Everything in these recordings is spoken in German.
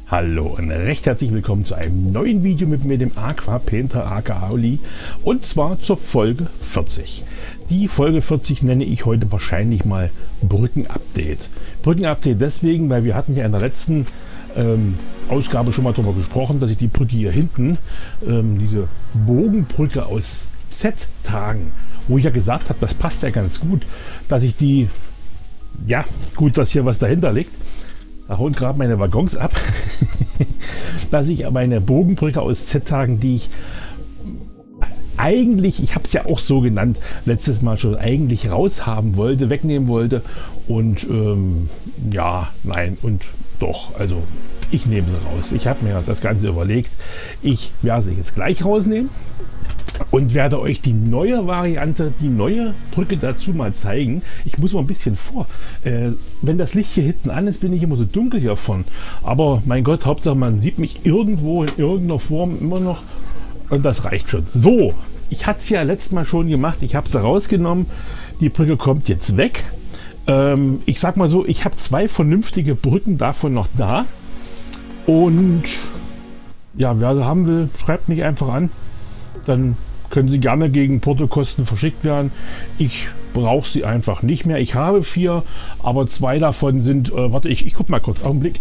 Hallo und recht herzlich willkommen zu einem neuen Video mit mir, dem Aqua Painter aka Olli, und zwar zur Folge 40. Die Folge 40 nenne ich heute wahrscheinlich mal Brücken-Update. Brücken-Update deswegen, weil wir hatten ja in der letzten Ausgabe schon mal darüber gesprochen, dass ich die Brücke hier hinten, diese Bogenbrücke aus Z-Tagen, wo ich ja gesagt habe, das passt ja ganz gut, dass ich die, ja gut, dass hier was dahinter liegt. Da hauen gerade meine Waggons ab, dass ich aber eine Bogenbrücke aus Z-Tagen, die ich eigentlich, ich habe es ja auch so genannt, letztes Mal schon eigentlich raushaben wollte, wegnehmen wollte und ja, nein und doch, also ich nehme sie raus. Ich habe mir das Ganze überlegt, ich werde sie jetzt gleich rausnehmen und werde euch die neue Variante, die neue Brücke dazu mal zeigen. Ich muss mal ein bisschen vor. Wenn das Licht hier hinten an ist, bin ich immer so dunkel hier vorn. Aber mein Gott, Hauptsache man sieht mich irgendwo in irgendeiner Form immer noch und das reicht schon. So, ich hatte es ja letztes Mal schon gemacht. Ich habe sie rausgenommen. Die Brücke kommt jetzt weg. Ich sag mal so, ich habe zwei vernünftige Brücken davon noch da. Und ja, wer sie haben will, schreibt mich einfach an. Dann können sie gerne gegen Portokosten verschickt werden. Ich brauche sie einfach nicht mehr. Ich habe 4, aber 2 davon sind, warte, ich guck mal kurz, Augenblick.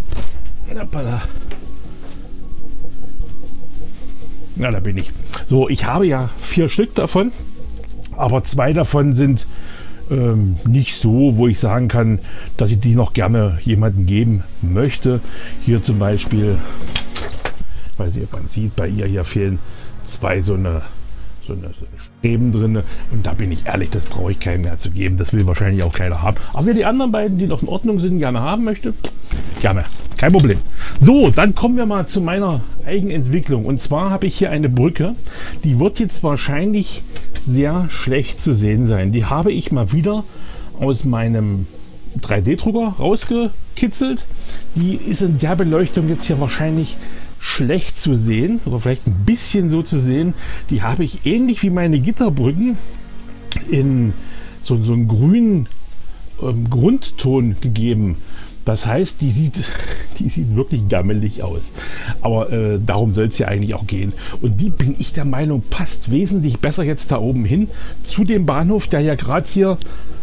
Ja, da bin ich. So, ich habe ja 4 Stück davon, aber 2 davon sind nicht so, wo ich sagen kann, dass ich die noch gerne jemandem geben möchte. Hier zum Beispiel, weiß ich, ob man sieht, bei ihr hier fehlen 2 so eine Streben drin, und da bin ich ehrlich, das brauche ich keinem mehr zu geben, das will wahrscheinlich auch keiner haben, aber wer die anderen beiden, die noch in Ordnung sind, gerne haben möchte, gerne, kein Problem. So, dann kommen wir mal zu meiner Eigenentwicklung, und zwar habe ich hier eine Brücke, die wird jetzt wahrscheinlich sehr schlecht zu sehen sein. Die habe ich mal wieder aus meinem 3D-Drucker rausgekitzelt. Die ist in der Beleuchtung jetzt hier wahrscheinlich schlecht zu sehen oder vielleicht ein bisschen so zu sehen. Die habe ich ähnlich wie meine Gitterbrücken in so einen grünen Grundton gegeben. Das heißt, die sieht wirklich gammelig aus. Aber darum soll es ja eigentlich auch gehen. Und die, bin ich der Meinung, passt wesentlich besser jetzt da oben hin zu dem Bahnhof, der ja gerade hier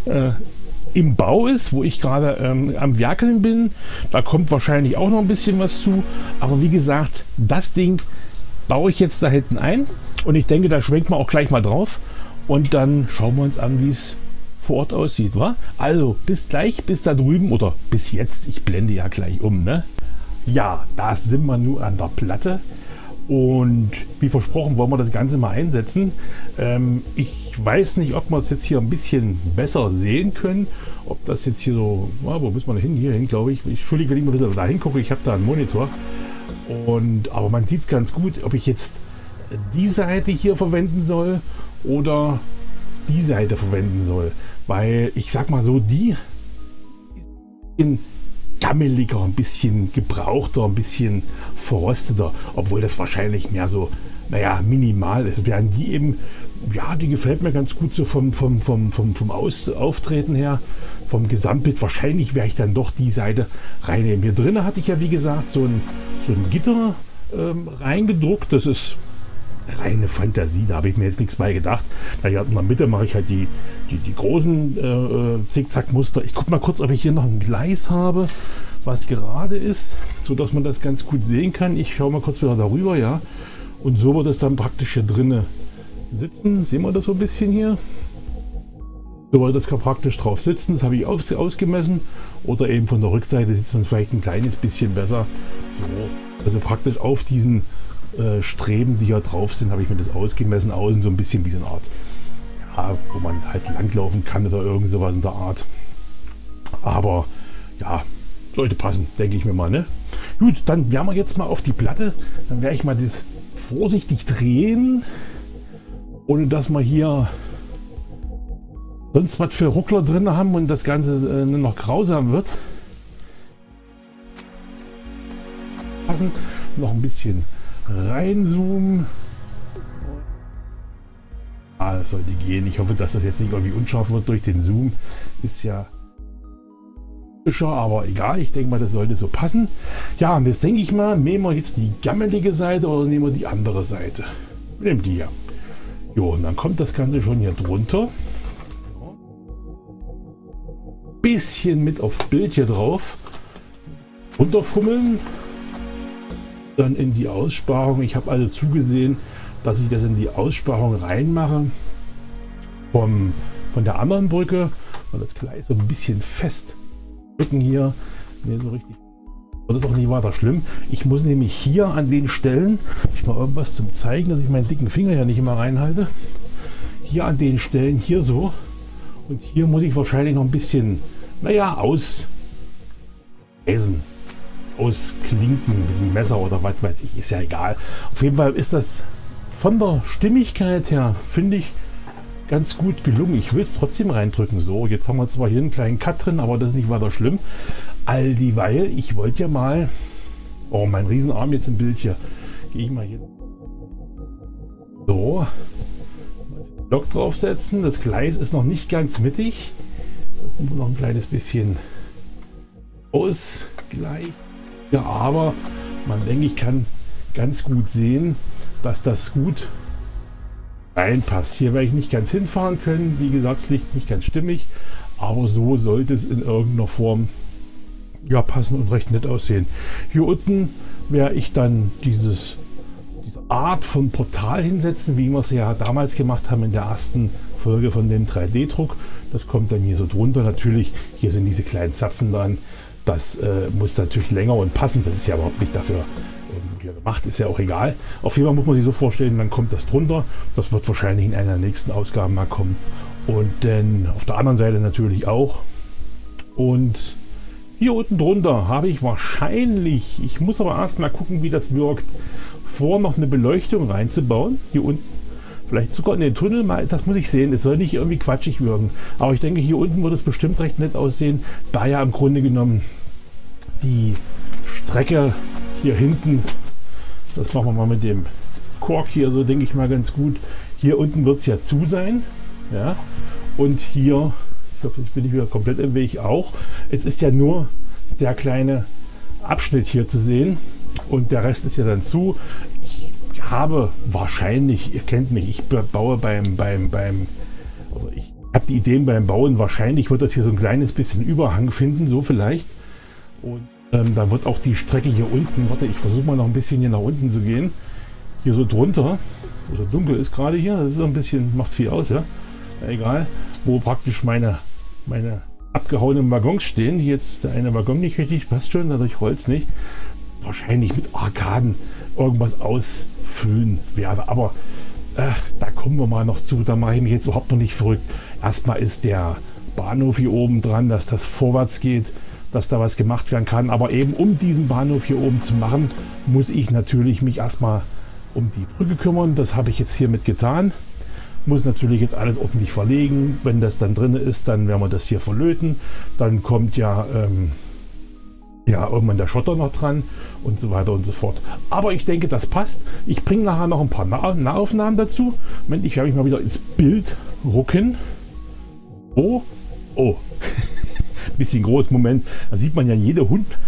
im Bau ist, wo ich gerade am Werkeln bin. Da kommt wahrscheinlich auch noch ein bisschen was zu. Aber wie gesagt, das Ding baue ich jetzt da hinten ein. Und ich denke, da schwenkt man auch gleich mal drauf. Und dann schauen wir uns an, wie es vor Ort aussieht, wa? Also, bis gleich, bis da drüben, oder bis jetzt, ich blende ja gleich um, ne? Ja, da sind wir nun an der Platte. Und wie versprochen, wollen wir das Ganze mal einsetzen. Ich weiß nicht, ob wir es jetzt hier ein bisschen besser sehen können. Ob das jetzt hier so, wo müssen wir da hin? Hier hin, glaube ich. Entschuldigung, wenn ich mal wieder da hingucke, ich habe da einen Monitor. Aber man sieht es ganz gut, ob ich jetzt die Seite hier verwenden soll oder die Seite verwenden soll. Weil ich sag mal so, die ist gammeliger, ein bisschen gebrauchter, ein bisschen verrosteter, obwohl das wahrscheinlich mehr so, naja, minimal ist. Während die eben, ja, die gefällt mir ganz gut so vom Auftreten her, vom Gesamtbild. Wahrscheinlich werde ich dann doch die Seite reinnehmen. Hier drinnen hatte ich ja, wie gesagt, so ein Gitter reingedruckt. Das ist reine Fantasie, da habe ich mir jetzt nichts bei gedacht. Naja, in der Mitte mache ich halt die großen Zickzackmuster. Ich gucke mal kurz, ob ich hier noch ein Gleis habe, was gerade ist, so dass man das ganz gut sehen kann. Ich schaue mal kurz wieder darüber, ja. Und so wird es dann praktisch hier drinnen sitzen. Sehen wir das so ein bisschen hier? So wird das praktisch drauf sitzen. Das habe ich ausgemessen. Oder eben von der Rückseite sieht man vielleicht ein kleines bisschen besser. So, also praktisch auf diesen Streben, die hier drauf sind, habe ich mir das ausgemessen, außen so ein bisschen wie so eine Art, ja, wo man halt langlaufen kann oder irgend sowas in der Art. Aber ja, sollte passen, denke ich mir mal, ne? Gut, dann werden wir jetzt mal auf die Platte, dann werde ich mal das vorsichtig drehen, ohne dass wir hier sonst was für Ruckler drin haben und das Ganze noch grausam wird. Passen, noch ein bisschen reinzoomen. Das sollte gehen. Ich hoffe, dass das jetzt nicht irgendwie unscharf wird durch den Zoom. Ist ja aber egal, ich denke mal, das sollte so passen. Ja, und jetzt denke ich mal, nehmen wir jetzt die gammelige Seite oder nehmen wir die andere Seite? Wir nehmen die hier. Jo, und dann kommt das Ganze schon hier drunter. Bisschen mit aufs Bild hier drauf. Runterfummeln. Dann in die Aussparung. Ich habe also zugesehen, dass ich das in die Aussparung reinmache. Von der anderen Brücke. Und das Gleis so ein bisschen fest drücken hier. Ne, so richtig. Das ist auch nicht weiter schlimm. Ich muss nämlich hier an den Stellen, ich mal irgendwas zum Zeigen, dass ich meinen dicken Finger ja nicht immer reinhalte. Hier an den Stellen, hier so. Und hier muss ich wahrscheinlich noch ein bisschen, naja, ausklinken mit dem Messer oder was weiß ich, ist ja egal. Auf jeden Fall ist das von der Stimmigkeit her, finde ich, ganz gut gelungen. Ich will es trotzdem reindrücken. So, jetzt haben wir zwar hier einen kleinen Cut drin, aber das ist nicht weiter schlimm. All dieweil, ich wollte ja mal, oh, mein Riesenarm jetzt im Bild hier. Gehe ich mal hier. So, Block draufsetzen. Das Gleis ist noch nicht ganz mittig. Das muss noch ein kleines bisschen ausgleichen. Ja, aber man denke, ich kann ganz gut sehen, dass das gut reinpasst. Hier werde ich nicht ganz hinfahren können. Wie gesagt, es liegt nicht ganz stimmig, aber so sollte es in irgendeiner Form ja passen und recht nett aussehen. Hier unten werde ich dann diese Art von Portal hinsetzen, wie wir es ja damals gemacht haben in der ersten Folge von dem 3D-Druck. Das kommt dann hier so drunter. Natürlich, hier sind diese kleinen Zapfen dran. Das muss natürlich länger und passen. Das ist ja überhaupt nicht dafür gemacht, ist ja auch egal. Auf jeden Fall muss man sich so vorstellen, dann kommt das drunter. Das wird wahrscheinlich in einer der nächsten Ausgaben mal kommen. Und dann auf der anderen Seite natürlich auch. Und hier unten drunter habe ich wahrscheinlich, ich muss aber erst mal gucken, wie das wirkt, vor noch eine Beleuchtung reinzubauen. Hier unten. Vielleicht sogar in den Tunnel, mal, das muss ich sehen. Es soll nicht irgendwie quatschig wirken. Aber ich denke, hier unten wird es bestimmt recht nett aussehen, da ja im Grunde genommen die Strecke hier hinten, das machen wir mal mit dem Kork hier, so denke ich mal ganz gut. Hier unten wird es ja zu sein. Ja? Und hier, ich glaube, jetzt bin ich wieder komplett im Weg auch. Es ist ja nur der kleine Abschnitt hier zu sehen und der Rest ist ja dann zu. Ich habe wahrscheinlich, ihr kennt mich, ich baue also ich habe die Ideen beim Bauen, wahrscheinlich wird das hier so ein kleines bisschen Überhang finden, so vielleicht. Und dann wird auch die Strecke hier unten, warte, ich versuche mal noch ein bisschen hier nach unten zu gehen, hier so drunter, also dunkel ist gerade hier, das ist so ein bisschen, macht viel aus, ja, egal, wo praktisch meine abgehauenen Waggons stehen, hier jetzt der eine Waggon nicht richtig, passt schon, dadurch rollt es nicht, wahrscheinlich mit Arkaden irgendwas ausfüllen werde, aber da kommen wir mal noch zu, da mache ich mich jetzt überhaupt noch nicht verrückt. Erstmal ist der Bahnhof hier oben dran, dass das vorwärts geht, dass da was gemacht werden kann, aber eben um diesen Bahnhof hier oben zu machen, muss ich natürlich mich erstmal um die Brücke kümmern, das habe ich jetzt hiermit getan. Muss natürlich jetzt alles ordentlich verlegen, wenn das dann drin ist, dann werden wir das hier verlöten, dann kommt ja irgendwann der Schotter noch dran und so weiter und so fort. Aber ich denke, das passt. Ich bringe nachher noch ein paar Nahaufnahmen dazu. Moment, ich werde mich mal wieder ins Bild rucken. Oh, bisschen groß, Moment. Da sieht man ja jede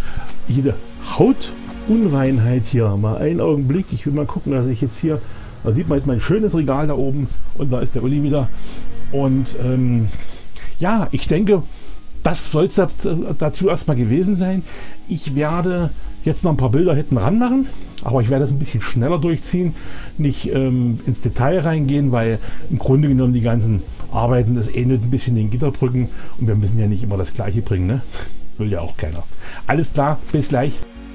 Hautunreinheit hier. Mal einen Augenblick. Ich will mal gucken, dass ich jetzt hier, da sieht man jetzt mein schönes Regal da oben und da ist der Uli wieder. Und ja, ich denke, das soll es dazu erstmal gewesen sein. Ich werde jetzt noch ein paar Bilder hinten ran machen, aber ich werde das ein bisschen schneller durchziehen, nicht ins Detail reingehen, weil im Grunde genommen die ganzen Arbeiten, das ähnelt ein bisschen den Gitterbrücken und wir müssen ja nicht immer das Gleiche bringen, ne? Will ja auch keiner. Alles klar, bis gleich.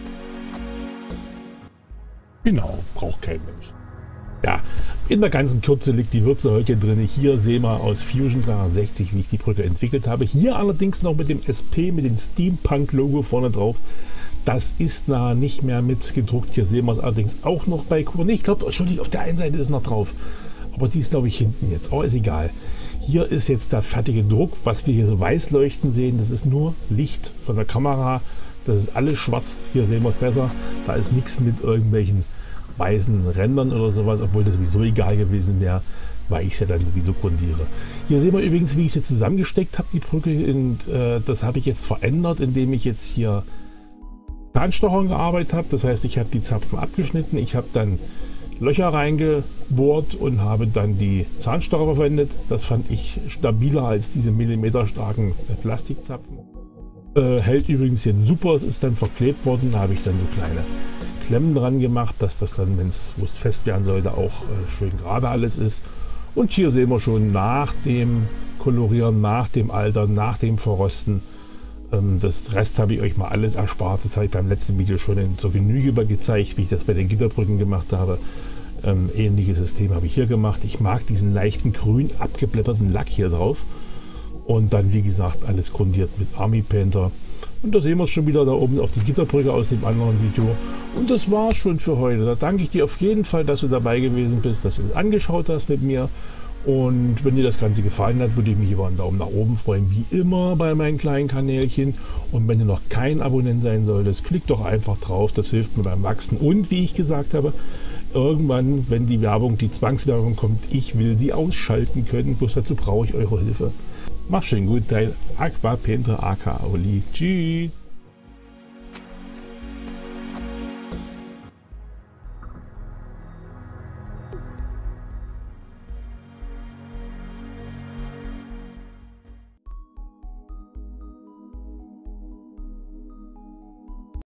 Genau, braucht kein Mensch. Ja, in der ganzen Kürze liegt die Würze heute drin. Hier sehen wir aus Fusion 360, wie ich die Brücke entwickelt habe. Hier allerdings noch mit dem SP, mit dem Steampunk-Logo vorne drauf. Das ist nicht mehr mit gedruckt. Hier sehen wir es allerdings auch noch bei Kuba. Ich glaube, Entschuldigung, auf der einen Seite ist noch drauf. Aber die ist, glaube ich, hinten jetzt. Aber ist egal. Hier ist jetzt der fertige Druck. Was wir hier so weiß leuchten sehen, das ist nur Licht von der Kamera. Das ist alles schwarz. Hier sehen wir es besser. Da ist nichts mit irgendwelchen weißen Rändern oder sowas, obwohl das sowieso egal gewesen wäre. weil ich es ja dann sowieso grundiere. Hier sehen wir übrigens, wie ich sie zusammengesteckt habe, die Brücke. Und das habe ich jetzt verändert, indem ich jetzt hier Zahnstochern gearbeitet habe. Das heißt, ich habe die Zapfen abgeschnitten, ich habe dann Löcher reingebohrt und habe dann die Zahnstocher verwendet. Das fand ich stabiler als diese millimeterstarken Plastikzapfen. Hält übrigens jetzt super, es ist dann verklebt worden. Da habe ich dann so kleine Klemmen dran gemacht, dass das dann, wo es fest werden sollte, auch schön gerade alles ist. Und hier sehen wir schon nach dem Kolorieren, nach dem Altern, nach dem Verrosten. Das Rest habe ich euch mal alles erspart. Das habe ich beim letzten Video schon zur Genüge gezeigt, wie ich das bei den Gitterbrücken gemacht habe. Ähnliches System habe ich hier gemacht. Ich mag diesen leichten grün abgeblätterten Lack hier drauf. Und dann, wie gesagt, alles grundiert mit Army Painter. Und da sehen wir es schon wieder da oben auf die Gitterbrücke aus dem anderen Video. Und das war's schon für heute. Da danke ich dir auf jeden Fall, dass du dabei gewesen bist, dass du es angeschaut hast mit mir. Und wenn dir das Ganze gefallen hat, würde ich mich über einen Daumen nach oben freuen, wie immer bei meinen kleinen Kanälchen. Und wenn du noch kein Abonnent sein solltest, klick doch einfach drauf, das hilft mir beim Wachsen. Und wie ich gesagt habe, irgendwann, wenn die Zwangswerbung kommt, ich will sie ausschalten können, bloß dazu brauche ich eure Hilfe. Mach schön gut, dein Aqua Painter aka Oli. Tschüss.